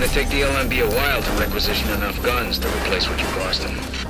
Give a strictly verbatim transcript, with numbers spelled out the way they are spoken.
take the L M B a while to requisition enough guns to replace what you cost them.